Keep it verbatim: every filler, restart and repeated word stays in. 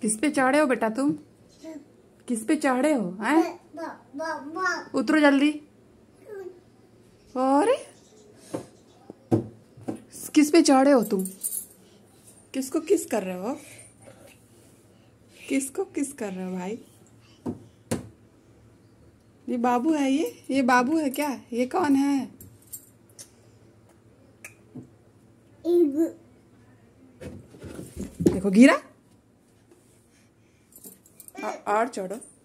किस पे चढ़े हो बेटा तुम? किस पे चढ़े हो? हैं? उतरो जल्दी। और किस पे चढ़े हो तुम? किसको किस कर रहे हो? किसको किस कर रहे हो भाई? ये बाबू है? ये ये बाबू है क्या? ये कौन है? देखो गिरा। और चढ़ो।